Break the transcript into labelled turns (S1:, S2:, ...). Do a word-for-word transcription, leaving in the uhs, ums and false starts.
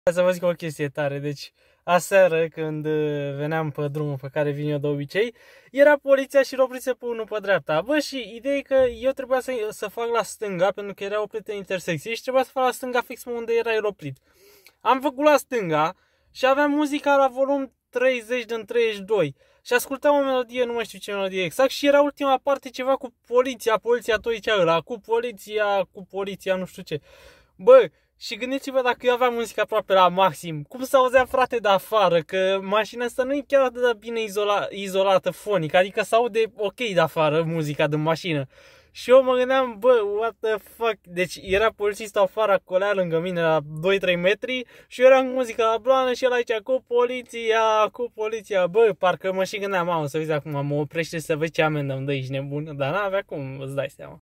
S1: Să vă zic o chestie tare, deci aseară când veneam pe drumul pe care vin eu de obicei, era poliția și l-oprise pe unul pe dreapta. Bă, și ideea e că eu trebuia să, să fac la stânga, pentru că era oprit în intersecție și trebuia să fac la stânga fix unde era el oprit. Am făcut la stânga și aveam muzica la volum treizeci din treizeci și doi și ascultam o melodie, nu mai știu ce melodie exact, și era ultima parte ceva cu poliția, poliția tot zicea ăla, cu poliția, cu poliția, nu știu ce. Bă, și gândiți-vă dacă eu aveam muzica aproape la maxim, cum s-auzea, frate, de afară, că mașina asta nu e chiar atât de bine izola, izolată fonic, adică s-aude ok de afară muzica din mașină. Și eu mă gândeam, bă, what the fuck, deci era polițistul afară, colea lângă mine la doi trei metri și eu eram cu muzica la blană și el aici cu poliția, cu poliția, bă, parcă mă și gândeam, mamă, să vezi acum, mă oprește să vezi ce amendă îmi dă, ești nebun, dar n-avea cum, îți dai seama.